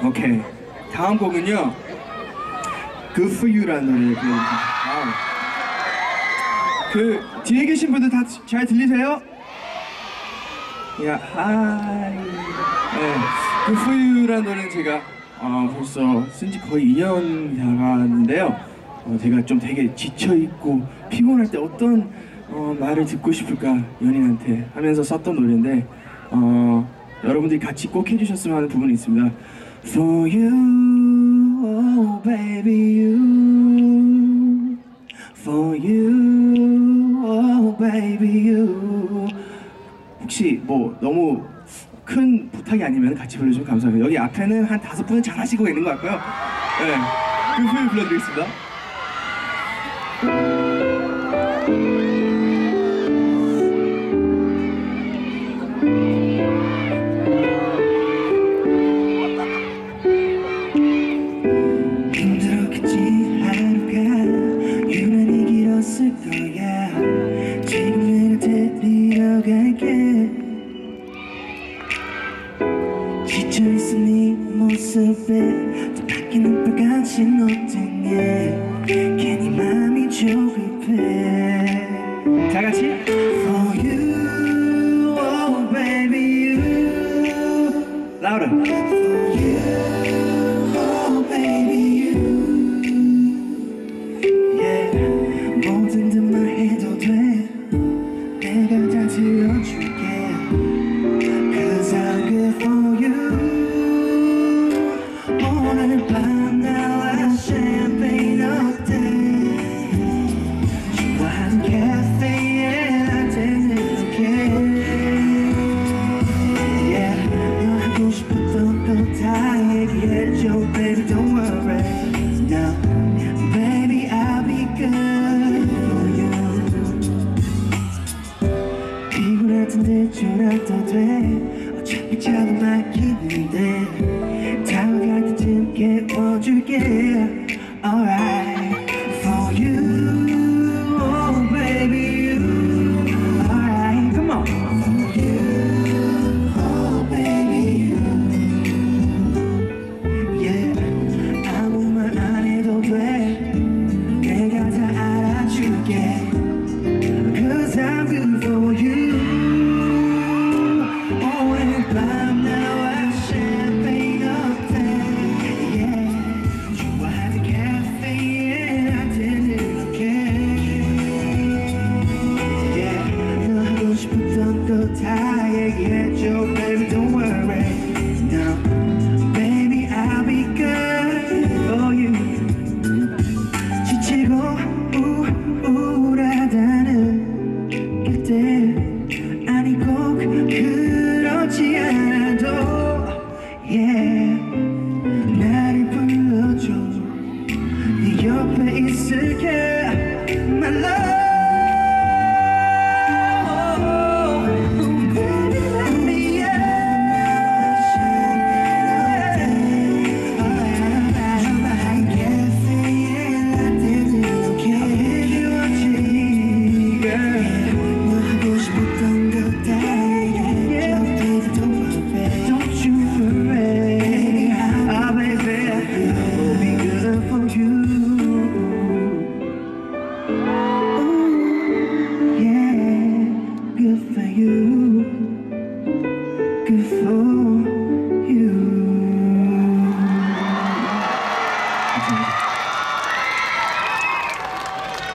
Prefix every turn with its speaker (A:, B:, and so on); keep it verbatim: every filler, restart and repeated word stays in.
A: 오케이. 다음 곡은요. Good for You라는 노래를 불러드립니다. 그 뒤에 계신 분들 다 잘 들리세요? 야, 하이. 네, Good for You라는 노래는 제가 어, 벌써 쓴 지 거의 이 년 돼가는데요. 어, 제가 좀 되게 지쳐있고 피곤할 때 어떤 어, 말을 듣고 싶을까 연인한테 하면서 썼던 노래인데 어, 여러분들이 같이 꼭 해주셨으면 하는 부분이 있습니다. For you, oh baby you. For you, oh baby you. 혹시 뭐 너무 큰 부탁이 아니면 같이 불러주시면 감사합니다. 여기 앞에는 한 다섯 분은 잘 하시고 있는 것 같고요. 네, 그 후에 불러드리겠습니다. 힘들었겠지 하루가 유난히 길었을 거야. 지금 내가 데리러 갈게. 지쳐있어 네 모습에 또 바뀌는 빨간 신호등에 괜히 맘이 조급해. 다같이 For you, oh baby you. Louder. For you, oh baby you. Yeah, 뭐든 든 말해도 돼. 내가 다 들어줄게. Cause I'm good for you. 오늘 밤 나와 샴페인 어때? 좋아하는 카페에 라떼는 오케이. Yeah, 너 하고 싶었던 거 다 얘기해줘. Baby don't worry. No, baby I'll be good for you. 피곤할 텐데 전화도 돼. 어차피 자고 막히는데 다가갈 때쯤 깨워줄게. Alright. For you, oh baby you. Alright, come on. For you, oh baby you. Yeah, 아무 말 안 해도 돼. 내가 다 알아줄게. Cause I'm good for you. 오늘 밤 나와 샴페인 어때? Yeah, 좋아하는 카페에 라떼는 오케이. Yeah, 너 하고 싶었던 거 다 얘기해줘. Baby don't worry. No, baby I'll be good for you. 지치고 우울하다는 그때 아니 꼭 그렇지 않아도 yeah 나를 불러줘. 네 옆에 있을게 my love. Baby let me in. 좋아하는 카페에 라떼는 오케이. 필요하지 girl. 너 하고 싶었던 거 다 얘기해줘. Baby don't worry. Don't you worry. Ah baby I'll be good for you. Ooh, yeah, good for you. Good for you. 감사합니다.